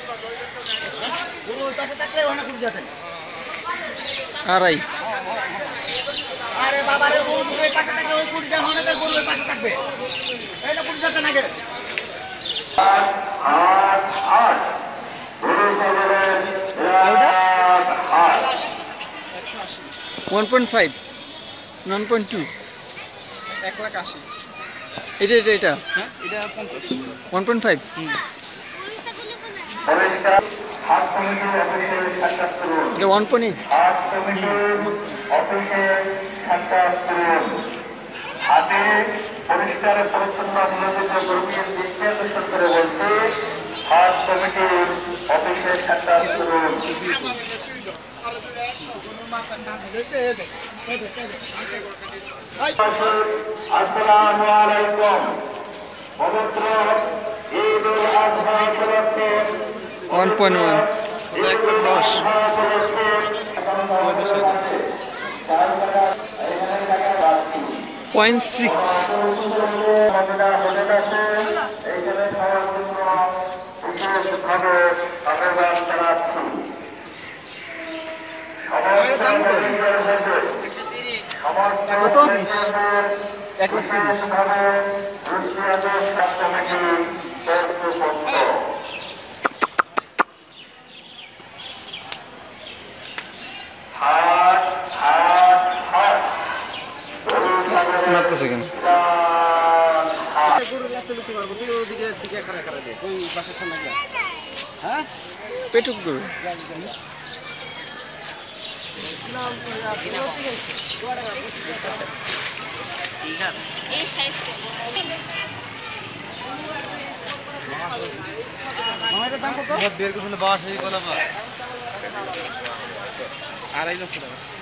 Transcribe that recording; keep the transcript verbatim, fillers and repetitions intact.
আড়াই। আরে বাবা রে গরু ওই পাশে থাকে ওই কুড়ি টাকা মানে গরু ওই পাশে থাকবে এইটা কুড়ি টাকা লাগে আট আট গরু সরবে আট one point five one point two এক লাখ আশি এটা এটা এটা হ্যাঁ এটা পঞ্চাশ ওয়ান পয়েন্ট ফাইভ পরিষ্কার হাত কমিটির অফিসে সাক্ষাৎ করুন এটা ওয়ান পয়েন্ট এইট হাত কমিটির অফিসে সাক্ষাৎ করুন হাতে পরিষ্কার পরিচ্ছন্ন নিয়োজিত কর্মীর দৃষ্টি আকর্ষণ করে বলতে হাত কমিটির অফিসে সাক্ষাৎ করুন আসসালামু আলাইকুম পবিত্র ঈদ উল আযহা উপলক্ষে ওয়ান পয়েন্ট ওয়ান এক লাখ দশ পয়েন্ট সিক্স কত? এক লাখ তিরিশ। মারতেছে কেন? পেটুক গরু বের করছিল বাস এই কোলা আড়াই লক্ষ টাকা